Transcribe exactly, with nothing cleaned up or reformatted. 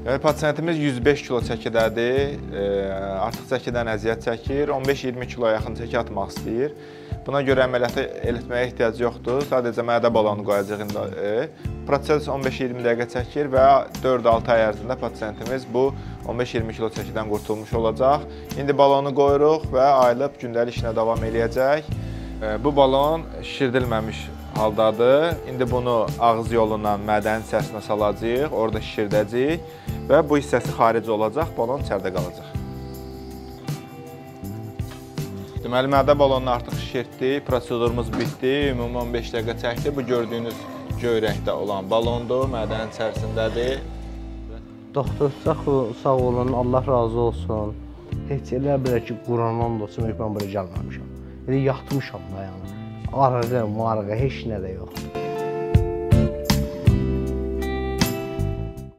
Yəni, pasientimiz yüz beş kilo çəkidədir, e, artıq çəkidən əziyyət çəkir, on beş iyirmi kilo yaxın çəki atmaq istəyir. Buna görə əməliyyatı etməyə ehtiyac yoxdur, sadəcə mədə balonu qoyacaq indi. E, proses on beş iyirmi dəqiqə çəkir və dörd altı ay ərzində pasientimiz bu on beş iyirmi kilo çəkidən qurtulmuş olacaq. İndi balonu qoyuruq və ayılıb gündəlik işinə davam eləyəcək. E, bu balon şişirdilməmiş haldadır. İndi bunu ağız yolundan mədənin içərisinə salacağıq, orada şişirdəcəyik və bu hissəsi xaric olacaq, balon içəridə qalacaq. Deməli, mədə balonunu artıq şişirtdik, prosedurumuz bitdi, ümumi on beş dəqiqə çəkdi. Bu gördüyünüz göyrəkdə olan balondur, mədənin içərisindədir. Doktor sağ olun, Allah razı olsun. Heç elə belə ki, Qurandan da olsun, mən buraya gəlməmişəm. Elə yatmışam da yəni. Arığı, marığı, heç nə də yoxdur.